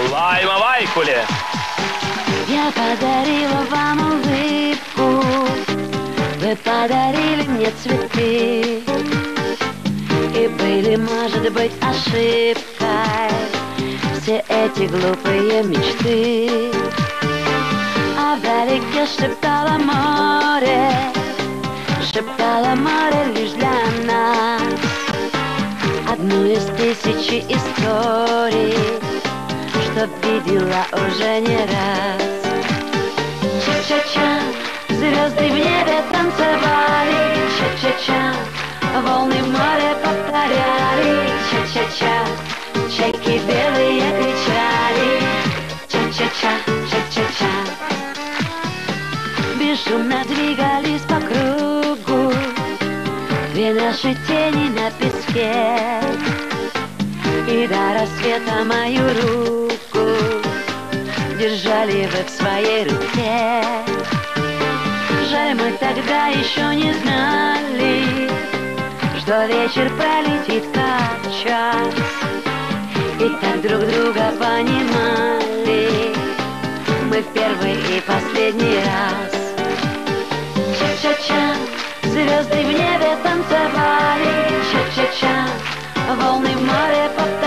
Лайма Вайкуле. Я подарила вам улыбку, вы подарили мне цветы. И были, может быть, ошибкой все эти глупые мечты. А вдалеке шептало море лишь для нас одну из тысячи историй, что видела уже не раз. Ча-ча-ча, звезды в небе танцевали, ча-ча-ча, волны в море повторяли, ча-ча-ча, чайки белые кричали, ча-ча-ча, ча-ча-ча. Бесшумно двигались по кругу две наши тени на песке, и до рассвета мою руку держали вы в своей руке. Жаль, мы тогда еще не знали, что вечер пролетит как час, и так друг друга понимали мы в первый и последний раз. Ча-ча-ча, звезды в небе танцевали, ча-ча-ча, волны в море повторяли.